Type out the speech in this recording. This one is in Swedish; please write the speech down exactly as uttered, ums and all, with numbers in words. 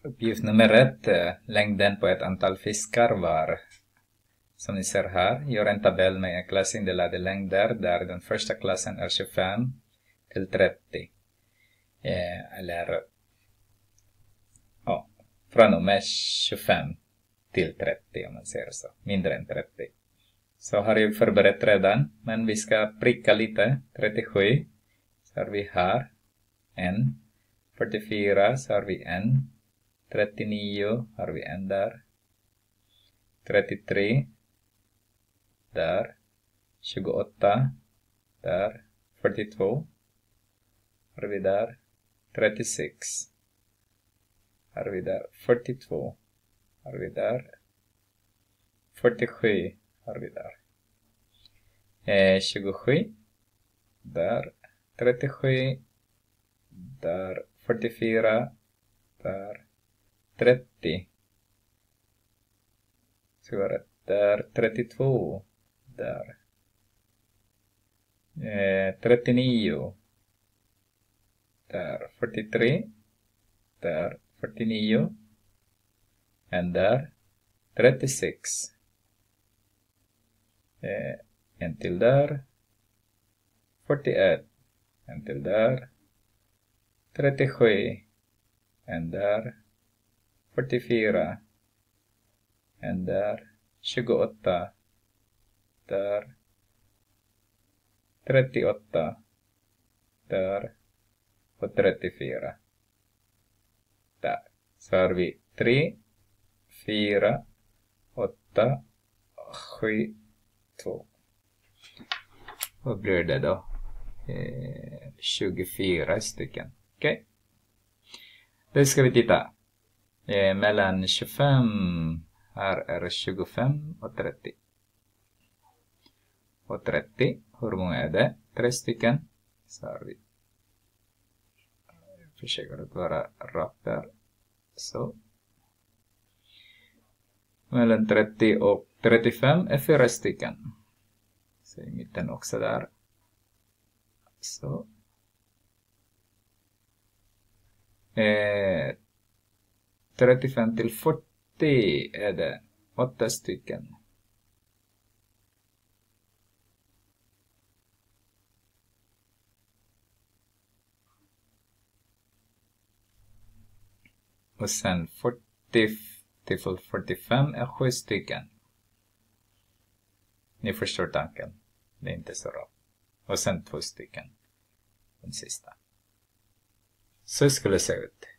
Uppgift nummer ett. Längden på ett antal fiskar var. Som ni ser här, gör en tabell med klassindelade längder där den första klassen är tjugofem till trettio. Eh, eller ja, från och med tjugofem till trettio om man säger så. Mindre än trettio. Så har jag förberett redan, men vi ska pricka lite. trettiosju så har vi här en. fyrtiofyra så har vi en. trettionio har vi en där. trettiotre där. tjugoåtta där. fyrtiotvå har vi där. trettiosex har vi där. fyrtiotvå har vi där. fyrtiosju har vi där. Eh, tjugosju där. trettiosju där. fyrtiofyra där. trettio så var det där. trettiotvå där. Eh, trettionio där. fyrtiotre där. fyrtionio en där. trettiosex eh, en till där. fyrtioett en till där. trettiosju en där. fyrtiofyra en där. tjugoåtta där. trettioåtta där. Och trettiofyra där. Så har vi tre, fyra, åtta, sju, två. Vad blir det då? Eh, tjugofyra stycken. Okej. Okay. Då ska vi titta. Eh, mellan tjugofem, här är tjugofem och trettio. Och trettio, hur många är det? Tre stycken. Så har vi. Jag försöker att vara rakt där. Så. Mellan trettio och trettiofem är fyra stycken. Så i mitten också där. Så. Eh, trettiofem till fyrtio är det åtta stycken. Och sen fyrtio till fyrtiofem är sju stycken. Ni förstår tanken. Det är inte så bra. Och sen två stycken. Den sista. Så skulle det se ut.